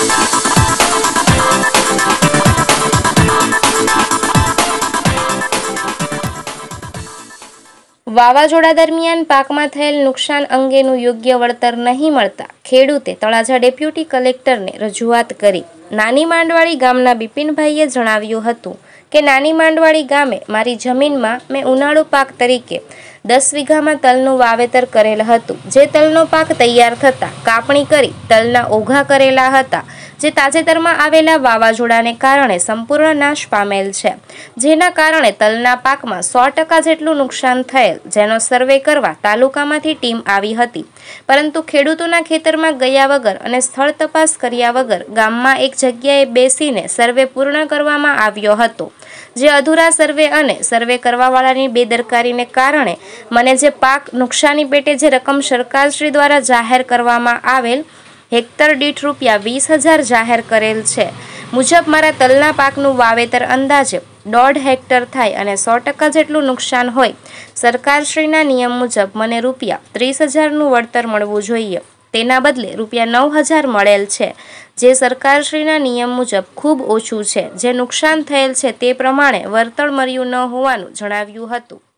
વાવાઝોડા દરમિયાન પાકમાં થયેલ નુકસાન અંગેનું યોગ્ય વળતર નહીં મળતા ખેડૂતે તળાજા ડેપ્યુટી કલેક્ટરને રજૂઆત કરી। નાની માંડવાડી ગામના બિપિનભાઈએ જણાવ્યું હતું કે નાની માંડવાડી ગામે મારી જમીનમાં મેં ઉનાળુ પાક તરીકે 10 વીઘામાં તલનું વાવેતર કરેલ હતું, જે તલનો પાક તૈયાર થતાં કાપણી કરી તલના ઓઘા કરેલા હતા, જે તાજેતરમાં આવેલા વાવાઝોડાને કારણે સંપૂર્ણ નાશ પામેલ છે, જેના કારણે તલના પાકમાં 100% જેટલું નુકસાન થયેલ, જેનો સર્વે કરવા તાલુકામાંથી ટીમ આવી હતી, પરંતુ ખેડૂતોના ખેતરમાં ગયા વગર અને સ્થળ તપાસ કર્યા વગર ગામમાં એક જગ્યાએ બેસીને સર્વે પૂર્ણ કરવામાં આવ્યો હતો, જે અધૂરા સર્વે અને સર્વે કરવાવાળાની બેદરકારીને કારણે મને જે પાક નુકસાની પેટે જે રકમ સરકારશ્રી દ્વારા જાહેર કરવામાં આવેલ હેક્ટર દીઠ ₹20,000 જાહેર કરેલ છે મુજબ મારા તલના પાકનું વાવેતર અંદાજે 1.5 હેક્ટર થાય અને 100% જેટલું નુકસાન હોય, સરકારશ્રીના નિયમ મુજબ મને ₹30,000નું વળતર મળવું જોઈએ, તેના બદલે ₹9,000 મળેલ છે, જે સરકારશ્રીના નિયમ મુજબ ખૂબ ઓછું છે, જે નુકસાન થયેલ છે તે પ્રમાણે વળતર મળ્યું ન હોવાનું જણાવ્યું હતું।